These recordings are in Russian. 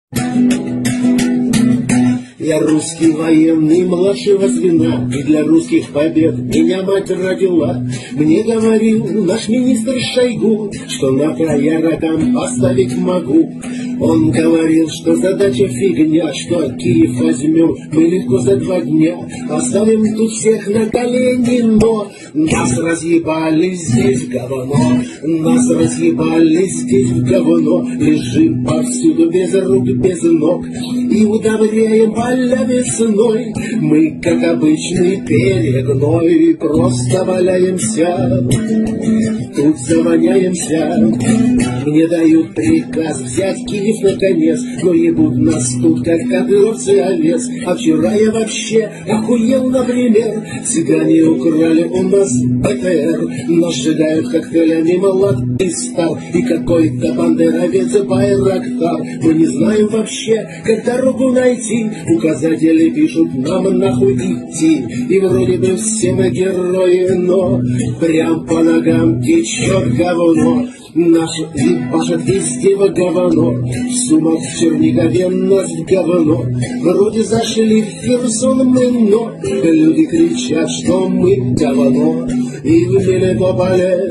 Я русский военный младшего звена, и для русских побед меня мать родила. Мне говорил наш министр Шойгу, что на края рогам поставить могу. Он говорил, что задача фигня, что Киев возьмем мы легко за 2 дня. Оставим тут всех на колени, но нас разъебали здесь в говно. Нас разъебали здесь в говно. Лежим повсюду без рук, без ног и удобряем поля весной. Мы, как обычный перегной, просто валяемся, тут завоняемся. Мне дают приказ взять Киев наконец, но ебут нас тут, как кадыровцы овец. А вчера я вообще охуел, например. Цыгане украли у нас БТР, но сжигают коктейлями молод и стар. И какой-то бандеровец Байрактар. Мы не знаем вообще, как дорогу найти. Указатели пишут нам нахуй идти. И вроде бы все мы герои, но прям по ногам течет говно. Наш ебашит везде в говно. В Сумах, в Чернигове нас в говно. Вроде зашли в Херсон мы, но люди кричат, что мы говно. И в Мелитополе,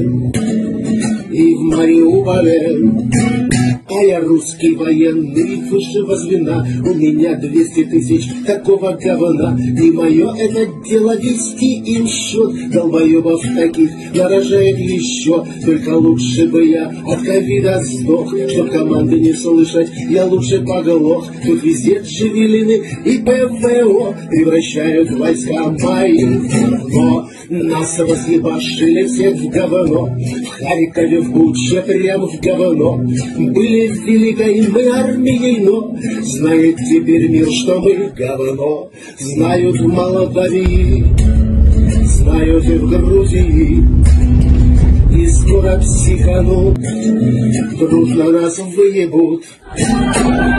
и в Мариуполе. А я русский военный высшего звена. У меня 200 тысяч такого говна. Не мое это дело вести им счет. Долбоебов таких нарожает еще. Только лучше бы я от ковида сдох. Чтоб команды не слышать, я лучше поглох. Тут везде джевелины и ПВО превращают войска мои в говно. Нас разъебашили всех в говно. В Харькове, в Буче, прям в говно. Были в великой мы армией, но знает теперь мир, что мы говно. Знают в Молдавии, знают и в Грузии. И скоро психанут, дружно нас выебут.